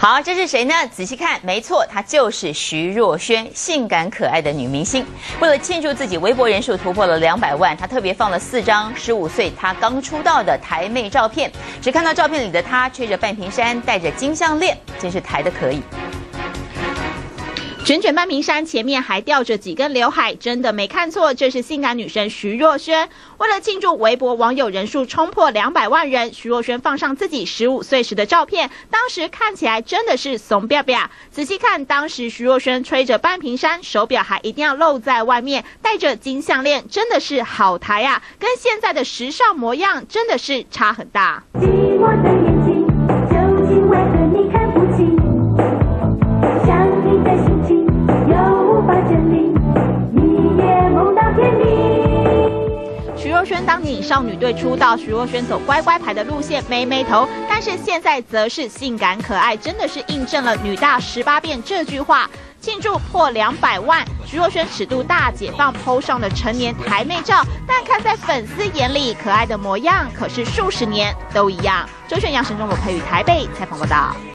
好，这是谁呢？仔细看，没错，她就是徐若瑄，性感可爱的女明星。为了庆祝自己微博人数突破了200万，她特别放了4张15岁她刚出道的台妹照片。只看到照片里的她吹着半屏衫，戴着金项链，真是台的可以。 卷卷半屏衫前面还吊着几根刘海，真的没看错，这是性感女神徐若瑄。为了庆祝微博网友人数冲破200万人，徐若瑄放上自己15岁时的照片，当时看起来真的是怂彪彪。仔细看，当时徐若瑄吹着半屏衫，手表还一定要露在外面，戴着金项链，真的是好台啊！跟现在的时尚模样真的是差很大。 寂寞的眼睛，究竟为何你看不清？想你的心情又无法整理，一夜梦到天明。 徐若瑄当年以少女队出道，徐若瑄走乖乖牌的路线，妹妹头，但是现在则是性感可爱，真的是印证了女大18变这句话。庆祝破200万，徐若瑄尺度大解放，PO 上的成年台妹照，但看在粉丝眼里，可爱的模样可是数十年都一样。周璇、杨神中、罗佩宇台北采访报道。